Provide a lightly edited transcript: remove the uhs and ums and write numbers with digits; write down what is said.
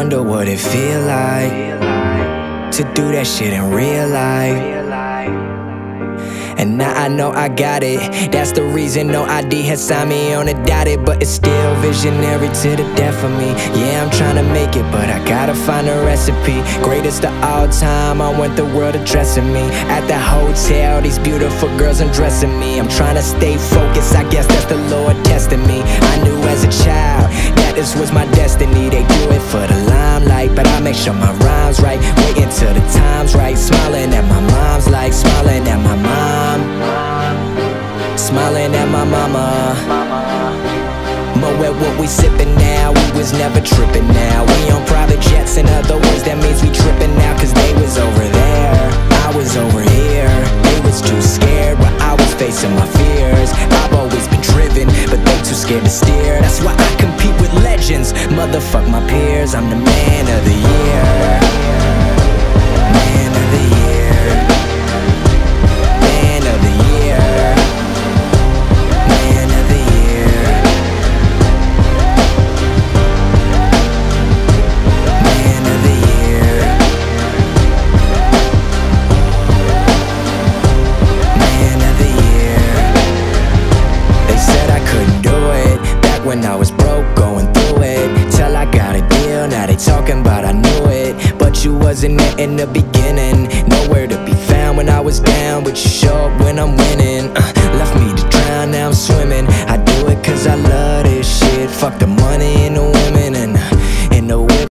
wonder what it feel like to do that shit in real life. And now I know I got it. That's the reason no ID has signed me on a dotted. But it's still visionary to the death of me. Yeah, I'm trying to make it, but I gotta find a recipe. Greatest of all time, I want the world addressing me. At the hotel, these beautiful girls undressing me. I'm trying to stay focused, I guess that's the Lord testing me. I knew as a child that this was my destiny. They do it for the limelight, but I make sure my rhyme's right. Waiting till the time's right. Smiling at my mom's like smiling at my mom. Smiling at my mama. Mo at what we sippin' now, we was never trippin' now. We on private jets, in other words, that means we trippin' now. Cause they was over there, I was over here. They was too scared while I was facing my fears. I've always been driven, but they too scared to steer. That's why I compete with legends, motherfuck my peers. I'm the man of the year. Man of the year. Man of the year. Man of the year. Man of the year. Man of the year. They said I couldn't do it back when I was broke, going through it. Till I got a deal, now they talking about I knew it. But you wasn't there in the beginning, nowhere to be found when I was down. But you show up when I'm winning. Left me to drown, now I'm swimming. I do it cause I love this shit. Fuck the money and the women.